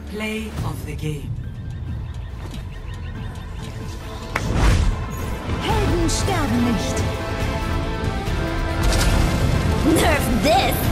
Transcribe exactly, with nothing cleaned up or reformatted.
Play of the game. Helden sterben nicht. Nerf this!